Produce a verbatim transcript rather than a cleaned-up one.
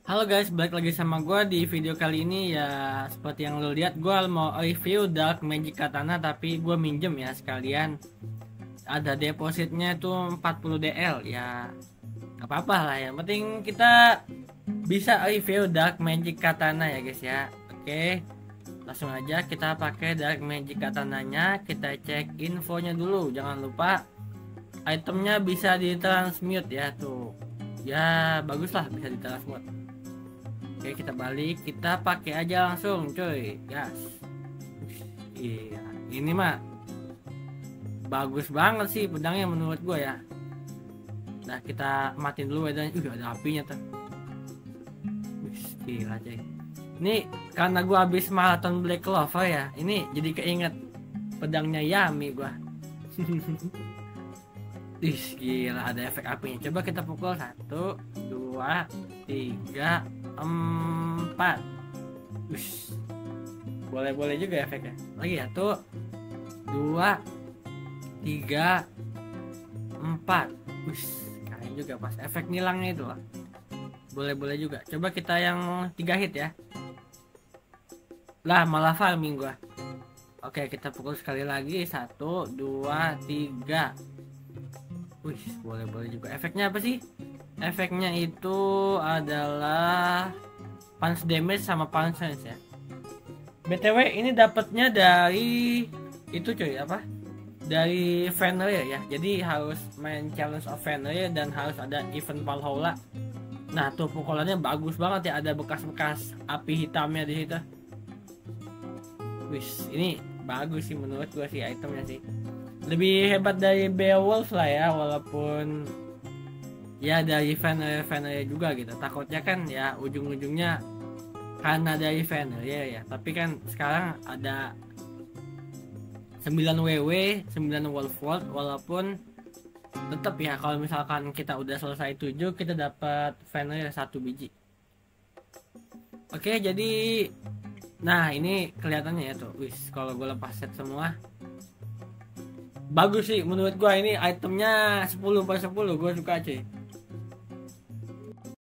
Halo guys, balik lagi sama gue di video kali ini ya. Seperti yang lo lihat, gue mau review Dark Magic Katana, tapi gue minjem ya sekalian. Ada depositnya tuh empat puluh D L ya, nggak apa-apa lah, yang penting kita bisa review Dark Magic Katana ya guys ya. Oke, langsung aja kita pakai Dark Magic Katananya. Kita cek infonya dulu, jangan lupa itemnya bisa ditransmute ya tuh. Ya bagus lah, bisa ditransmute. Oke, kita balik, kita pakai aja langsung coy, gas. Iya, ini mah bagus banget sih pedangnya menurut gue ya. Nah, kita matiin dulu dan uh, ada apinya tuh. Wih, gila coy. Ini karena gue habis maraton Black Clover ya, ini jadi keinget pedangnya Yami gue. Ih, gila, ada efek apinya. Coba kita pukul satu, dua, tiga, empat. Wih, boleh-boleh juga efeknya. Lagi ya, tuh, dua, tiga, empat. Wih, keren juga pas efek nilangnya itu lah. Boleh-boleh juga. Coba kita yang tiga hit ya. Lah, malah farming gua. Oke, kita pukul sekali lagi. Satu, dua, tiga. Wih, boleh-boleh juga. Efeknya apa sih? Efeknya itu adalah punch damage sama punch sense ya. B T W ini dapatnya dari itu cuy, apa? Dari Fenrir ya. Jadi harus main challenge of Fenrir dan harus ada event Valhalla. Nah, tuh pukulannya bagus banget ya, ada bekas-bekas api hitamnya di situ. Wih, ini bagus sih menurut gua sih itemnya sih. Lebih hebat dari Beowulf lah ya, walaupun ya dari fan-fan juga gitu. Takutnya kan ya ujung-ujungnya karena dari fan ya ya. Tapi kan sekarang ada sembilan W W, sembilan Wolf World, walaupun tetap ya kalau misalkan kita udah selesai tujuh kita dapat fan satu biji. Oke, jadi nah ini kelihatannya ya tuh. Wis, kalau gue lepas set semua bagus sih menurut gua, ini itemnya sepuluh per sepuluh, gua suka cuy.